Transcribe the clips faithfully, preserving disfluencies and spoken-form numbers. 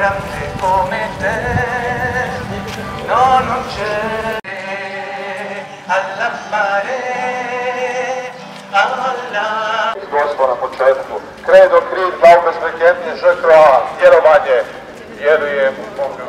grande come te non c'è alla mare alla Gospo na početku, kredo, kriv, glavu bezbreketnje, žrtva, vjerovanje, vjerujem u Boga.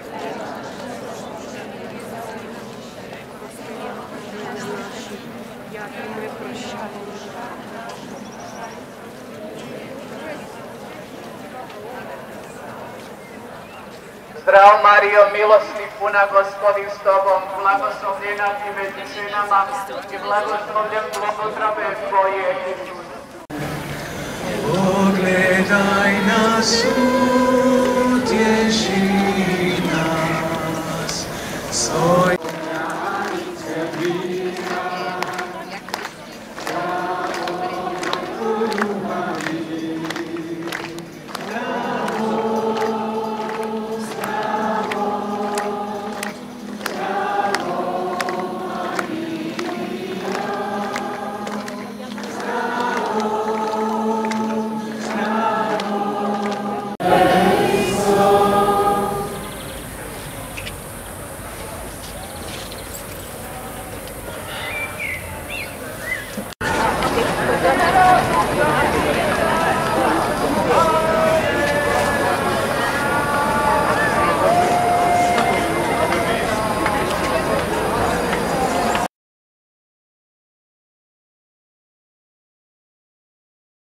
Zdravo Marijo, milosni puna, Gospodin s tobom, blagoslovljena ti među ženama i blagoslovljen plod utrobe tvoje, Isus. Pogledaj nas u